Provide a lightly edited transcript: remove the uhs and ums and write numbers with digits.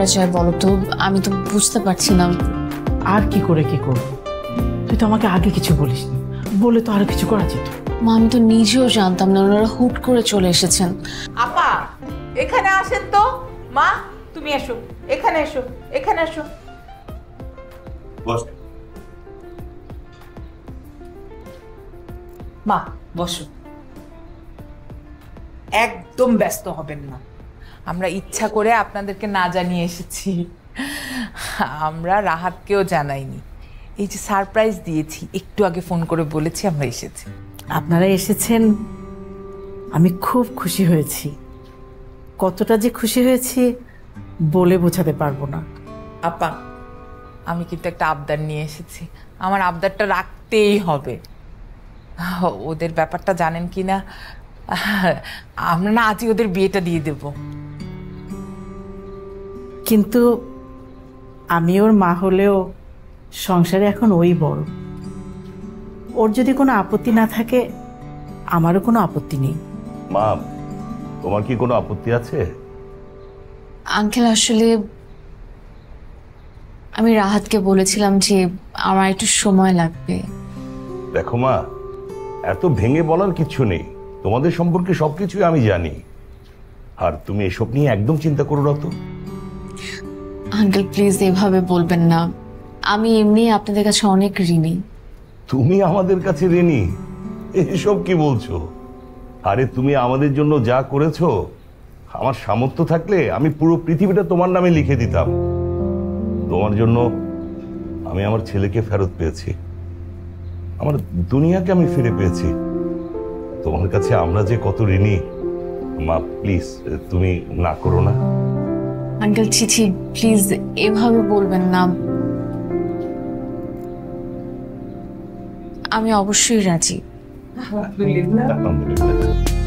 করা যায় বলো তো? আমি তো বুঝতে পারছি না। আর কি করে কি করব? তুই তো আমাকে আগে কিছু বলিসনি, বলে তো আরো কিছু করা যেত। মা আমি তো নিজেও জানতাম না, ওনারা হুট করে চলে এসেছেন। আপা এখানে আসেন তো। মা তুমি এসো, এখানে এসো, এখানে এসো। মা বসো। একদম ব্যস্ত হবেন না, আমরা ইচ্ছা করে আপনাদেরকে না জানিয়ে এসেছি। আমরা রাহাতকেও জানাইনি, এই যে সারপ্রাইজ দিয়েছি, একটু আগে ফোন করে বলেছি আমরা এসেছি। আপনারা এসেছেন, আমি খুব খুশি হয়েছি। কতটা যে খুশি হয়েছি বলে বোঝাতে পারবো না। আপা আমি কিন্তু একটা আবদার নিয়ে এসেছি, আমার আবদারটা রাখতেই হবে। ওদের ব্যাপারটা জানেন কি না, আমরা না আজই ওদের বিয়েটা দিয়ে দেব। কিন্তু আমি ওর মা হলেও সংসারে এখন ওই বড়। ওর যদি কোনো আপত্তি না থাকে আমারও কোনো আপত্তি নেই। মা তোমার কি কোনো আপত্তি আছে? আঙ্কেল আসলে আমি রাহাতকে বলেছিলাম যে আমার একটু সময় লাগবে। দেখো মা, এত ভেঙে বলার কিছু নেই, তোমাদের সম্পর্কে সবকিছুই আমি জানি। আর তুমি এসব নিয়ে একদম চিন্তা করো না তো। আঙ্কেল প্লিজ এভাবে বলবেন না, আমি এমনি আপনাদের কাছে অনেক ঋণী। তুমি আমাদের কাছে ঋণী? এসব কি বলছো? আরে তুমি আমাদের জন্য যা করেছো, আমার সামর্থ্য থাকলে আমি পুরো পৃথিবীটা তোমার নামে লিখে দিতাম। তোমার জন্য আমি আমার ছেলেকে ফেরত পেয়েছি, আমার দুনিয়াকে আমি ফিরে পেয়েছি। তোমার কাছে আমরা যে কত ঋণী। মা প্লিজ তুমি না করো না। আঙ্কেল চিঠি প্লিজ এভাবে বলবেন না, আমি অবশ্যই রাজি। আলহামদুলিল্লাহ।